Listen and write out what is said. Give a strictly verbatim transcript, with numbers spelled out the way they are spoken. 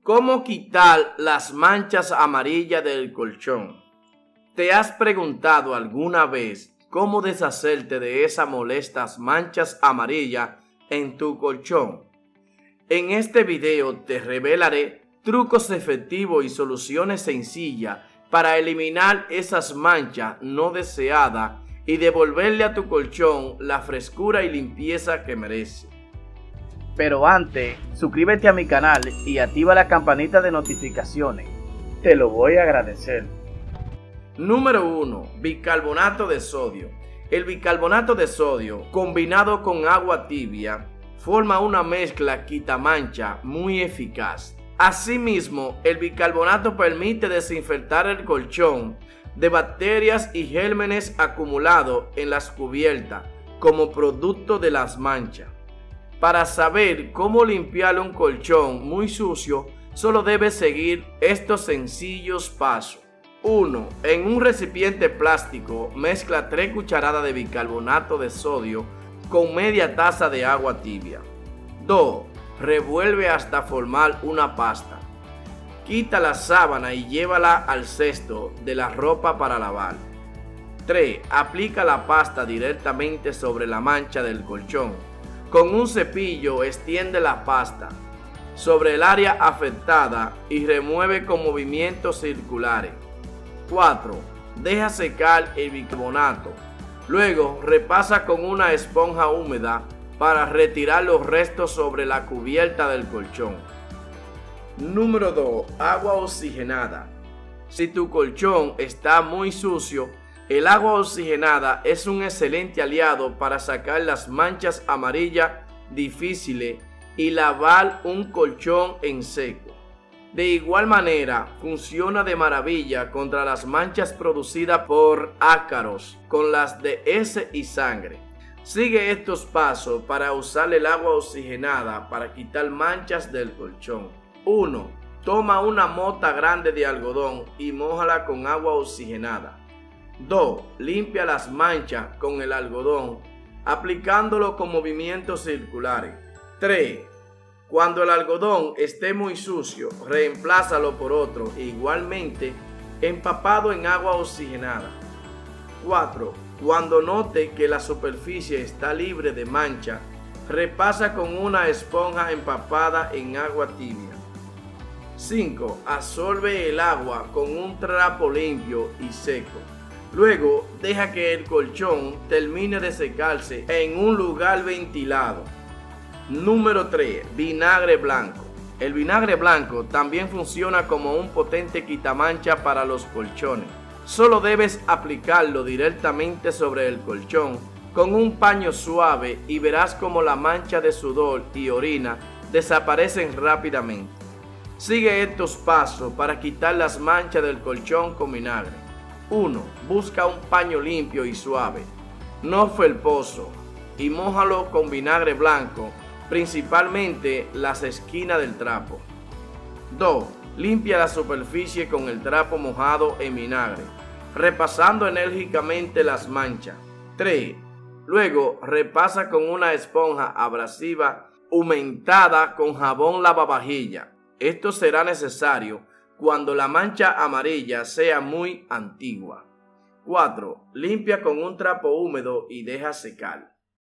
¿Cómo quitar las manchas amarillas del colchón? ¿Te has preguntado alguna vez cómo deshacerte de esas molestas manchas amarillas en tu colchón? En este video te revelaré trucos efectivos y soluciones sencillas para eliminar esas manchas no deseadas y devolverle a tu colchón la frescura y limpieza que merece. Pero antes, suscríbete a mi canal y activa la campanita de notificaciones. Te lo voy a agradecer. Número uno. Bicarbonato de sodio. El bicarbonato de sodio, combinado con agua tibia, forma una mezcla quitamancha muy eficaz. Asimismo, el bicarbonato permite desinfectar el colchón de bacterias y gérmenes acumulados en las cubiertas como producto de las manchas. Para saber cómo limpiar un colchón muy sucio, solo debes seguir estos sencillos pasos. uno. En un recipiente plástico, mezcla tres cucharadas de bicarbonato de sodio con media taza de agua tibia. dos. Revuelve hasta formar una pasta. Quita la sábana y llévala al cesto de la ropa para lavar. tres. Aplica la pasta directamente sobre la mancha del colchón. Con un cepillo extiende la pasta sobre el área afectada y remueve con movimientos circulares. cuatro. Deja secar el bicarbonato. Luego repasa con una esponja húmeda para retirar los restos sobre la cubierta del colchón. Número dos. Agua oxigenada. Si tu colchón está muy sucio, el agua oxigenada es un excelente aliado para sacar las manchas amarillas difíciles y lavar un colchón en seco. De igual manera, funciona de maravilla contra las manchas producidas por ácaros, con las de heces y sangre. Sigue estos pasos para usar el agua oxigenada para quitar manchas del colchón. uno. Toma una mota grande de algodón y mójala con agua oxigenada. dos. Limpia las manchas con el algodón, aplicándolo con movimientos circulares. tres. Cuando el algodón esté muy sucio, reemplázalo por otro igualmente empapado en agua oxigenada. cuatro. Cuando note que la superficie está libre de mancha, repasa con una esponja empapada en agua tibia. cinco. Absorbe el agua con un trapo limpio y seco. Luego, deja que el colchón termine de secarse en un lugar ventilado. Número tres. Vinagre blanco. El vinagre blanco también funciona como un potente quitamancha para los colchones. Solo debes aplicarlo directamente sobre el colchón con un paño suave y verás como la mancha de sudor y orina desaparecen rápidamente. Sigue estos pasos para quitar las manchas del colchón con vinagre. uno. Busca un paño limpio y suave, no felposo, y mójalo con vinagre blanco, principalmente las esquinas del trapo. dos. Limpia la superficie con el trapo mojado en vinagre, repasando enérgicamente las manchas. tres. Luego repasa con una esponja abrasiva untada con jabón lavavajilla. Esto será necesario cuando la mancha amarilla sea muy antigua. cuatro. Limpia con un trapo húmedo y deja secar.